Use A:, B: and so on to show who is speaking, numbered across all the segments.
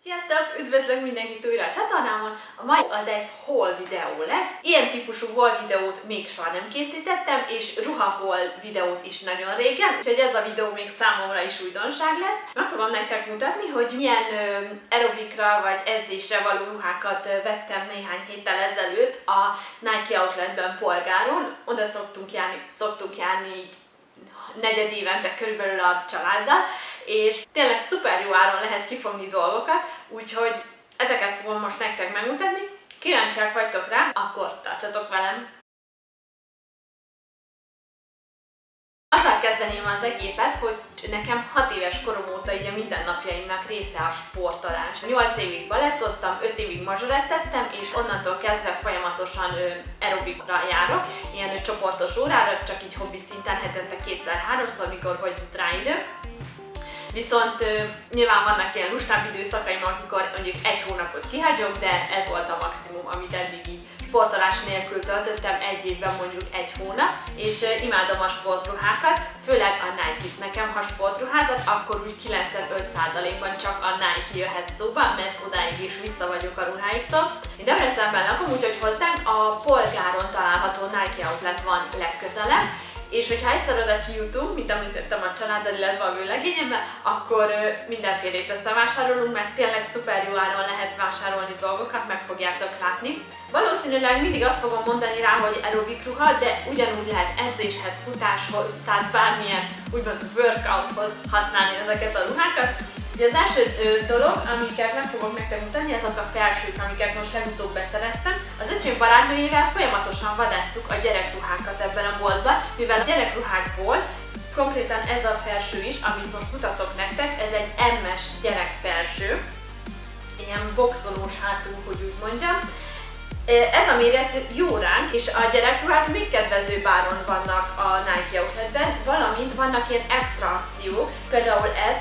A: Sziasztok! Üdvözlök mindenkit újra a csatornámon! A mai az egy haul videó lesz. Ilyen típusú haul videót még soha nem készítettem, és ruha haul videót is nagyon régen, úgyhogy ez a videó még számomra is újdonság lesz. Meg fogom nektek mutatni, hogy milyen aerobikra vagy edzésre való ruhákat vettem néhány héttel ezelőtt a Nike Outletben Polgáron. Oda szoktunk járni így negyed évente körülbelül a családdal, és tényleg szuper jó áron lehet kifogni dolgokat, úgyhogy ezeket fogom most nektek megmutatni. Kíváncsiak vagytok rá, akkor tartsatok velem! Azzal kezdeném az egészet, hogy nekem 6 éves korom óta így a mindennapjaimnak része a sportolás. 8 évig balettoztam, 5 évig mazsoretteztem, és onnantól kezdve folyamatosan aerobikra járok, ilyen csoportos órára, csak így hobbi szinten hetente 2-3-szor, mikor hogy jut rá idő. Viszont nyilván vannak ilyen lustább időszakaim, amikor mondjuk egy hónapot kihagyok, de ez volt a maximum, amit eddig így sportolás nélkül töltöttem egy évben, mondjuk egy hónap, és imádom a sportruhákat, főleg a Nike-t. Nekem, ha sportruházat, akkor úgy 95%-ban csak a Nike jöhet szóba, mert odáig is vissza vagyok a ruháiktól. Én Debrecenben lakom, úgyhogy hozzánk a Polgáron található Nike Outlet van legközelebb, és hogyha egyszer oda kijutunk, mint említettem a családdal, illetve a vőlegényemmel, akkor mindenfélét összevásárolunk, mert tényleg szuper jó áron lehet vásárolni dolgokat, meg fogjátok látni. Valószínűleg mindig azt fogom mondani rá, hogy aerobik ruha, de ugyanúgy lehet edzéshez, futáshoz, tehát bármilyen úgymond workouthoz használni ezeket a ruhákat. Ugye az első dolog, amiket meg fogok nektek mutatni, azok a felsők, amiket most legutóbb beszereztem. Az öcsém barátnőjével folyamatosan vadásztuk a gyerekruhákat ebben a boltban, mivel a gyerekruhákból konkrétan ez a felső is, amit most mutatok nektek, ez egy M-es gyerekfelső, ilyen boxolós hátú, hogy úgy mondjam. Ez a méret jó ránk, és a gyerekruhák még kedvezőbb áron vannak a Nike Outletben, valamint vannak ilyen extra akciók, például ez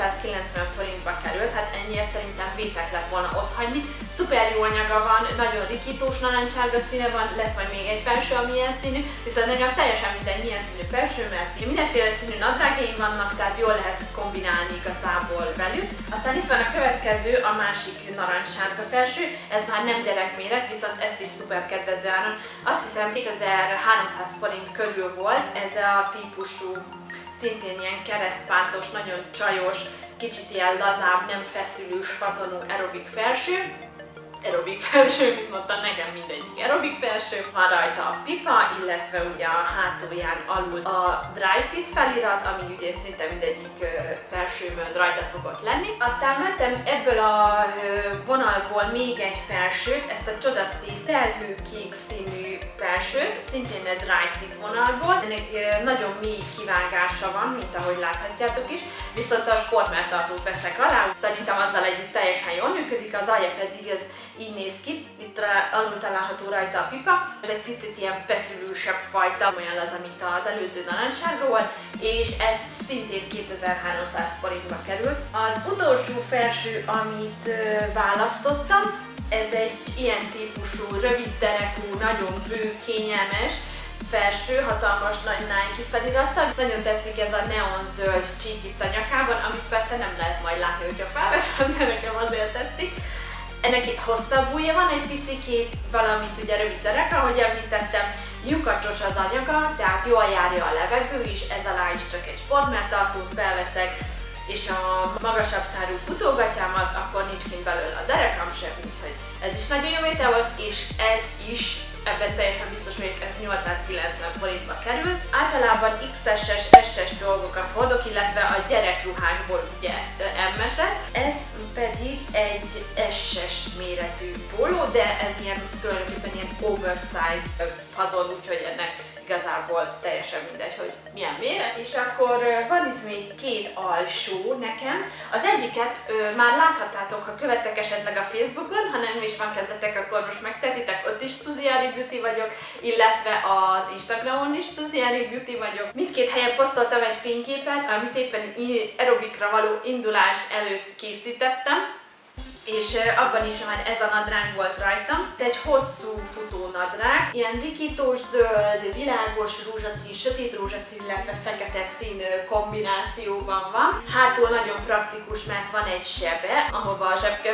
A: 890 forintba került, hát ennyiért szerintem vétek lett volna otthagyni. Szuper jó anyaga van, nagyon rikítós narancsárga színe van, lesz majd még egy felső, ami ilyen színű, viszont nekem teljesen minden ilyen színű felső, mert mindenféle színű nadrágjaim vannak, tehát jól lehet kombinálni igazából velük. Aztán itt van a következő, a másik narancsárga felső, ez már nem gyerekméret, viszont ezt is szuper kedvező áron. Azt hiszem 2300 forint körül volt ez a típusú, szintén ilyen keresztpántos, nagyon csajos, kicsit ilyen lazább, nem feszülős fazonú aerobik felső. Aerobik felső, mint mondtam, nekem mindegyik aerobik felső. Van rajta a pipa, illetve ugye a hátulján alul a Dry Fit felirat, ami ugye szinte mindegyik felsőmön rajta szokott lenni. Aztán vettem ebből a vonalból még egy felsőt, ezt a csodasztý felhőkék színű felsőt, szintén a Dry Fit vonalból. Ennek nagyon mély kivágása van, mint ahogy láthatjátok is, viszont a sportmelltartót veszek alá, szerintem azzal együtt teljesen jól működik, az alja pedig ez így néz ki, itt alul található rajta a pipa. Ez egy picit ilyen feszülősebb fajta, olyan az, mint az előző narancssárga volt, és ez szintén 2300 forintba került. Az utolsó felső, amit választottam, ez egy ilyen típusú, rövid derekú, nagyon bő, kényelmes felső, hatalmas nagy Nike felirattal. Nagyon tetszik ez a neonzöld csík itt a nyakában, amit persze nem lehet majd látni, hogyha felveszem, de nekem azért tetszik. Ennek hosszabb ujja van egy picikét, valamint ugye rövid derek, ahogy említettem, lyukacsos az anyaga, tehát jól járja a levegő is, ez alá is csak egy sportmelltartót felveszek, és a magasabb szárú futógatyámat, akkor nincs kint belőle a derekam sem, úgyhogy ez is nagyon jó étel volt, és ez is, ebben teljesen biztos vagyok, ez 890 forintba kerül. Általában XS-es, SS dolgokat hordok, illetve a gyerekruhákból ugye M-eset. Ez pedig egy SS méretű póló, de ez ilyen tulajdonképpen ilyen oversize fazon, úgyhogy ennek igazából teljesen mindegy, hogy milyen méret. És akkor van itt még két alsó nekem. Az egyiket már láthattátok, ha követtek esetleg a Facebookon, ha nem is van kedvetek, akkor most megtehetitek, ott is Suzy Ari Beauty vagyok, illetve az Instagramon is Suzy Ari Beauty vagyok. Mindkét helyen posztoltam egy fényképet, amit éppen aerobikra való indulás előtt készítettem. És abban is már ez a nadrág volt rajtam. Ez egy hosszú futó nadrág, ilyen rikítós zöld, világos rózsaszín, sötét rózsaszín, illetve fekete szín kombinációban van. Hátul nagyon praktikus, mert van egy sebe, ahova a zsebket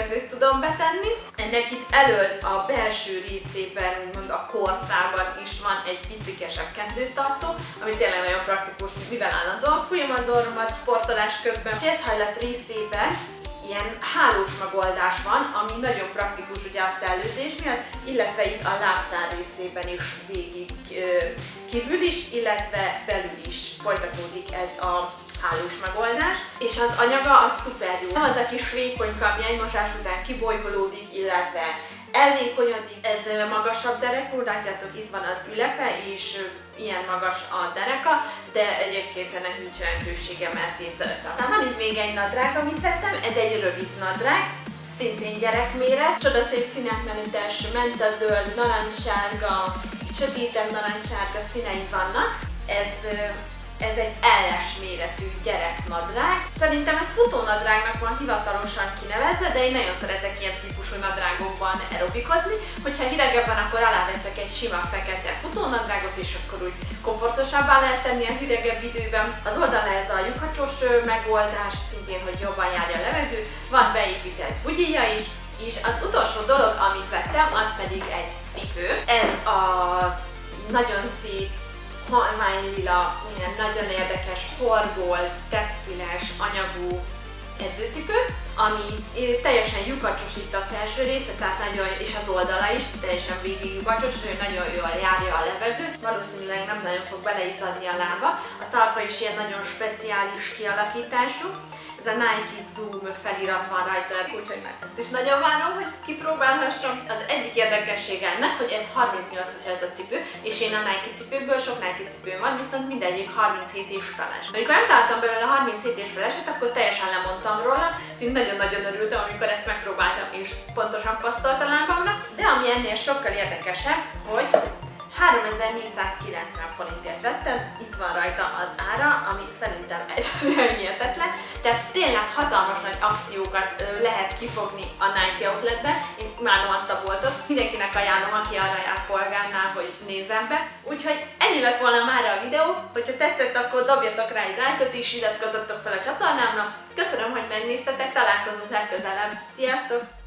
A: kendőt tudom betenni. Ennek itt elől a belső részében, úgymond a korcában is van egy picikesebb kendőtartó, ami tényleg nagyon praktikus, mivel állandóan fújom az orromat sportolás közben. A térthajlat részében ilyen hálós megoldás van, ami nagyon praktikus ugye a szellőzés miatt, illetve itt a lábszár részében is végig kívül is, illetve belül is folytatódik ez a hálós megoldás, és az anyaga az szuper jó. Nem az a kis vékonyka, ami egy mosás után kibolyholódik, illetve elvékonyodik. Ez magasabb derekú, látjátok, itt van az ülepe, és ilyen magas a dereka, de egyébként ennek nincs jelentősége, mert észrevett. Aztán van itt még egy nadrág, amit vettem, ez egy rövid nadrág, szintén gyerekméret, csodaszép színekmenütes, mentazöld, narancssárga, sötétebb narancssárga színei vannak. Ez egy LS méretű gyereknadrág. Szerintem ez futónadrágnak van hivatalosan kinevezve, de én nagyon szeretek ilyen típusú nadrágokban aerobikozni. Hogyha hidegebb van, akkor aláveszek egy sima fekete futónadrágot, és akkor úgy komfortosabbá lehet tenni a hidegebb időben. Az oldalra ez a lyukacsos megoldás, szintén, hogy jobban járja a levegő. Van beépített bugyija is, és az utolsó dolog, amit vettem, az pedig egy cipő. Ez a nagyon szép halványlila, ilyen nagyon érdekes, horgolt, textiles anyagú edzőcipő, ami teljesen lyukacsos itt a felső része, tehát nagyon, és az oldala is teljesen végig lyukacsos, hogy nagyon jól járja a levegő. Valószínűleg nem nagyon fog beleítani a lába. A talpa is ilyen nagyon speciális kialakítású. Ez a Nike Zoom felirat van rajta, úgyhogy már ezt is nagyon várom, hogy kipróbálhassam. Az egyik érdekessége ennek, hogy ez 38-as ez a cipő, és én a Nike cipőből sok Nike cipőm van, viszont mindegyik 37 és feles. Amikor nem találtam belőle a 37 és feleset, akkor teljesen lemondtam róla, úgyhogy nagyon-nagyon örültem, amikor ezt megpróbáltam, és pontosan passzolt a lábamra. De ami ennél sokkal érdekesebb, hogy 3490 forintért vettem, itt van rajta az ára, ami szerintem egyszerűen hihetetlen. Tehát tényleg hatalmas nagy akciókat lehet kifogni a Nike Outletben. Én imádom azt a boltot, mindenkinek ajánlom, aki arra jár polgárnál, hogy nézzem be. Úgyhogy ennyi lett volna már a videó, hogyha tetszett, akkor dobjatok rá egy lájkot és iratkozzatok fel a csatornámra. Köszönöm, hogy megnéztetek, találkozunk legközelebb. Sziasztok!